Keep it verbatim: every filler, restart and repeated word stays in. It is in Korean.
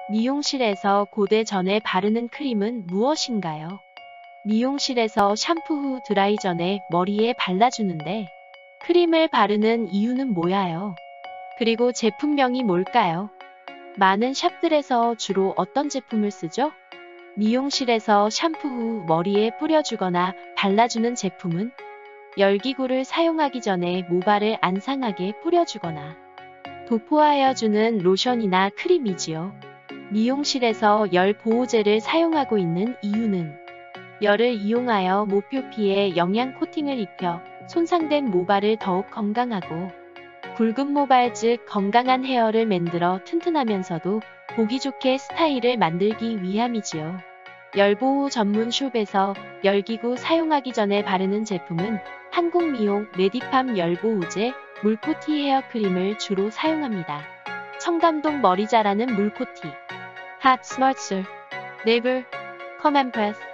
미용실에서 고데 전에 바르는 크림은 무엇인가요? 미용실에서 샴푸 후 드라이 전에 머리에 발라주는데 크림을 바르는 이유는 뭐야요? 그리고 제품명이 뭘까요? 많은 샵들에서 주로 어떤 제품을 쓰죠? 미용실에서 샴푸 후 머리에 뿌려주거나 발라주는 제품은 열기구를 사용하기 전에 모발을 안 상하게 뿌려주거나 도포하여주는 로션이나 크림이지요. 미용실에서 열 보호제를 사용하고 있는 이유는 열을 이용하여 모표피에 영양 코팅을 입혀 손상된 모발을 더욱 건강하고 굵은 모발 즉 건강한 헤어를 만들어 튼튼하면서도 보기 좋게 스타일을 만들기 위함이지요. 열보호 전문 숍에서 열기구 사용하기 전에 바르는 제품은 한국미용 메디팜 열보호제 물코티 헤어크림을 주로 사용합니다. 청담동 머리 자라는 물코티 핫 스마트 술 네이버 컴 앤 프레스